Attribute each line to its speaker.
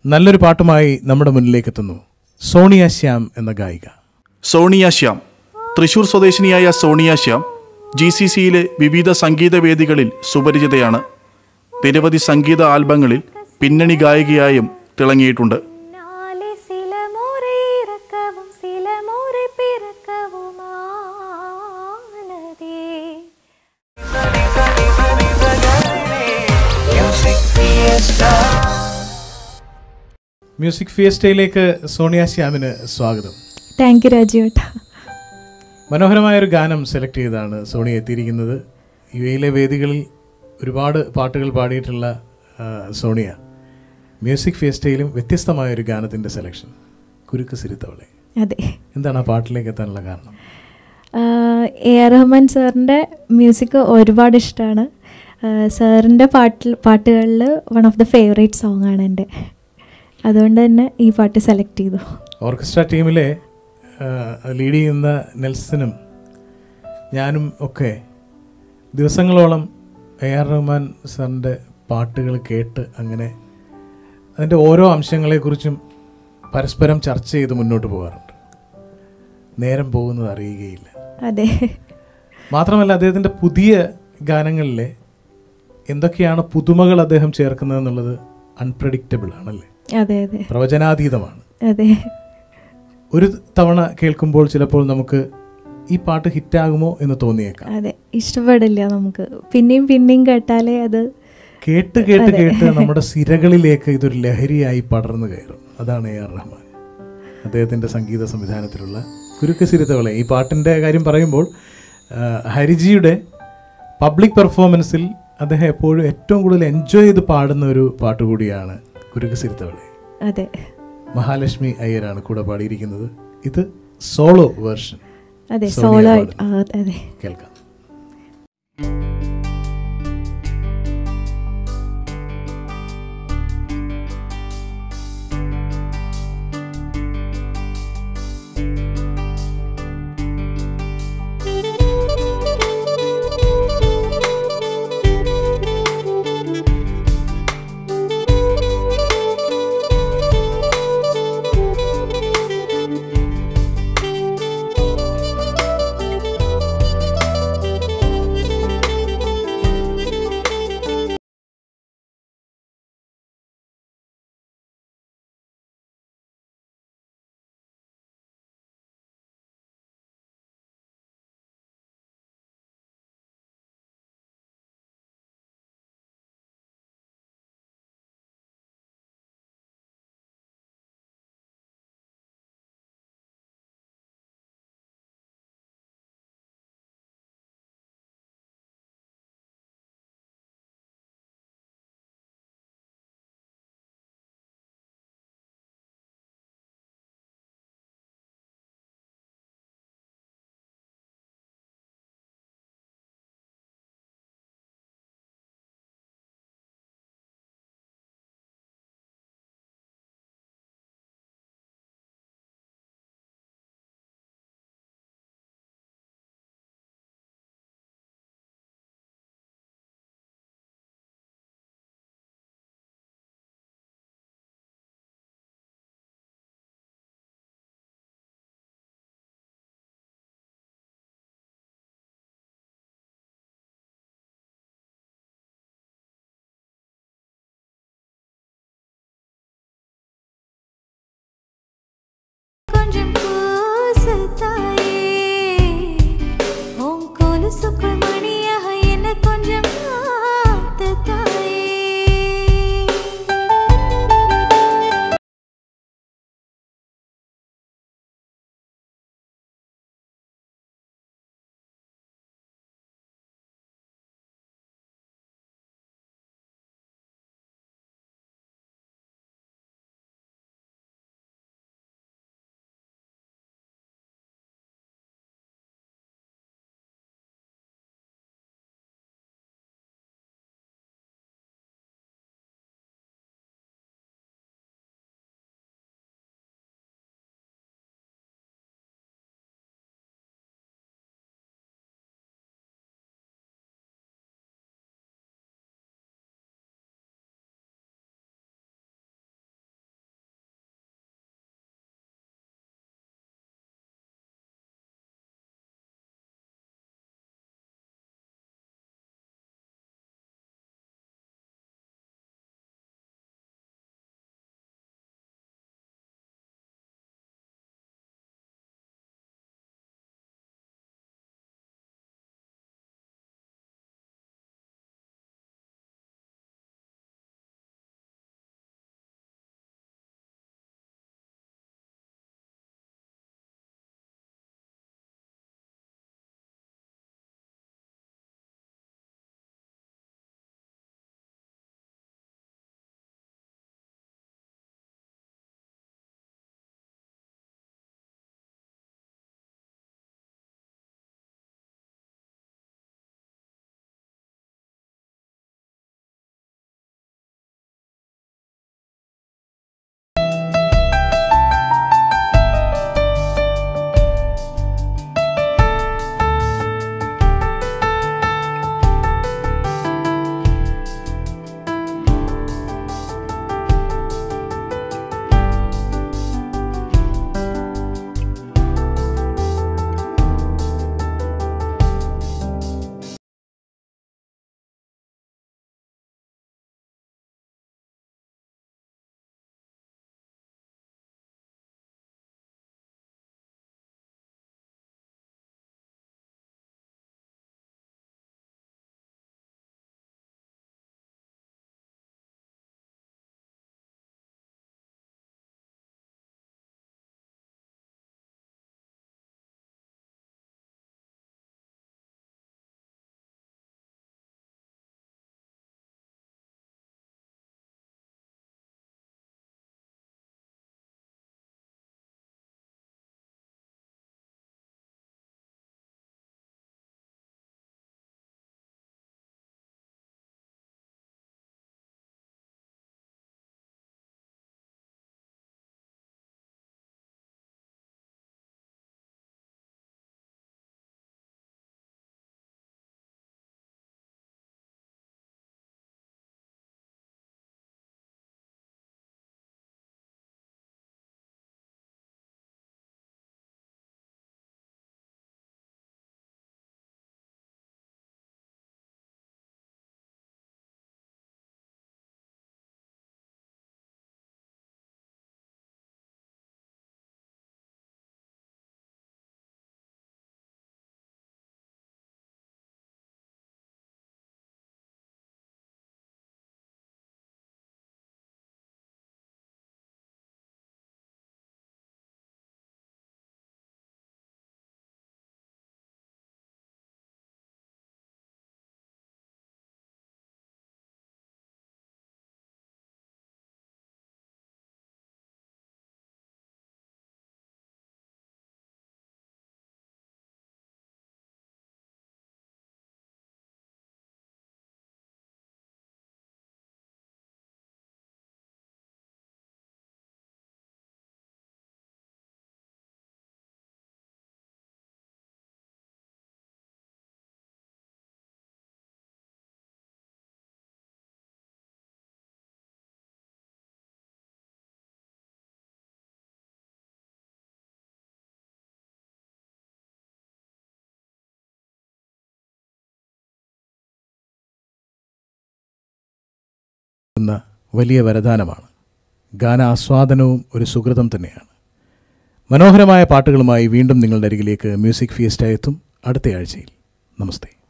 Speaker 1: നല്ലൊരു പാട്ടുമായി നമ്മുടെ മുന്നിലേക്ക് എത്തുന്നു സോണിയ ശ്യാം എന്ന ഗായിക.
Speaker 2: സോണിയ ശ്യാം തൃശൂർ സ്വദേശിനിയായ സോണിയ ശ്യാം GCCയിലെ വിവിധ സംഗീത വേദികളിൽ സുപരിചിതയാണ്. നിരവധി സംഗീത ആൽബങ്ങളിൽ പിന്നണി ഗായികയായും തിളങ്ങിയിട്ടുണ്ട്.
Speaker 1: മ്യൂസിക് ഫിയസ്റ്റയിലേക്ക് സോണിയ ശ്യാമിന് സ്വാഗതം.
Speaker 3: താങ്ക് യു രാജുവേട്ടാ.
Speaker 1: മനോഹരമായൊരു ഗാനം സെലക്ട് ചെയ്താണ് സോണിയ എത്തിയിരിക്കുന്നത്. യുഎയിലെ വേദികളിൽ ഒരുപാട് പാട്ടുകൾ പാടിയിട്ടുള്ള സോണിയ മ്യൂസിക് ഫിയസ്റ്റയിലും വ്യത്യസ്തമായൊരു ഗാനത്തിൻ്റെ സെലക്ഷൻ, കുരുക്ക് സിരിത്തവളെ.
Speaker 3: അതെ,
Speaker 1: എന്താണ് ആ പാട്ടിലേക്ക് എത്താനുള്ള കാരണം?
Speaker 3: AR റഹ്മാൻ സാറിൻ്റെ മ്യൂസിക് ഒരുപാട് ഇഷ്ടമാണ്. സാറിൻ്റെ പാട്ടുകളിൽ one of the favourite song ആണ് എൻ്റെ. അതുകൊണ്ട് തന്നെ ഈ പാട്ട് സെലക്ട് ചെയ്തു.
Speaker 1: ഓർക്കസ്ട്ര ടീമിലെ ലീഡ് ചെയ്യുന്ന നെൽസനും ഞാനും ഒക്കെ ദിവസങ്ങളോളം AR റഹ്മാൻ സാറിൻ്റെ പാട്ടുകൾ കേട്ട് അങ്ങനെ അതിൻ്റെ ഓരോ അംശങ്ങളെക്കുറിച്ചും പരസ്പരം ചർച്ച ചെയ്ത് മുന്നോട്ട് പോകാറുണ്ട്. നേരം പോകുന്നത് അറിയുകയില്ല.
Speaker 3: അതെ,
Speaker 1: മാത്രമല്ല അദ്ദേഹത്തിൻ്റെ പുതിയ ഗാനങ്ങളിലെ എന്തൊക്കെയാണ് പുതുമകൾ അദ്ദേഹം ചേർക്കുന്നതെന്നുള്ളത് അൺപ്രഡിക്റ്റബിൾ ആണല്ലേ.
Speaker 3: അതെ അതെ,
Speaker 1: പ്രവചനാതീതമാണ്.
Speaker 3: അതെ.
Speaker 1: ഒരു തവണ കേൾക്കുമ്പോൾ ചിലപ്പോൾ നമുക്ക് ഈ പാട്ട് ഹിറ്റാകുമോ എന്ന് തോന്നിയേക്കാം.
Speaker 3: അതെ, ഇഷ്ടപ്പെടില്ല നമുക്ക്. പിന്നെയും പിന്നെയും കേട്ടാലേ അത്
Speaker 1: കേട്ട് കേട്ട് കേട്ട് നമ്മുടെ സിരകളിലേക്ക് ഇതൊരു ലഹരിയായി പടർന്നു കയറും. അതാണ് AR റഹ്മാൻ, അദ്ദേഹത്തിൻ്റെ സംഗീത സംവിധാനത്തിലുള്ള കുരുക്ക് സിരിത്തവളെ. ഈ പാട്ടിൻ്റെ കാര്യം പറയുമ്പോൾ ഹരിജിയുടെ പബ്ലിക് പെർഫോമൻസിൽ അദ്ദേഹം എപ്പോഴും ഏറ്റവും കൂടുതൽ എൻജോയ് ചെയ്ത് പാടുന്ന ഒരു പാട്ട് കൂടിയാണ് കുരുക്ക് സിരിത്തവളെ.
Speaker 3: അതെ,
Speaker 1: മഹാലക്ഷ്മി അയ്യരാണ് കൂടെ പാടിയിരിക്കുന്നത്. ഇത് സോളോ വേർഷൻ.
Speaker 3: അതെ, സോളോ ആയിട്ട്. അതെ,
Speaker 1: കേൾക്കാം. എന്ന വലിയ വരദാനമാണ്. ഗാനാസ്വാദനവും ഒരു സുഹൃതം തന്നെയാണ്. മനോഹരമായ പാട്ടുകളുമായി വീണ്ടും നിങ്ങളുടെ അരികിലേക്ക് മ്യൂസിക് ഫിയസ്റ്റ എത്തും അടുത്ത ആഴ്ചയിൽ. നമസ്തേ.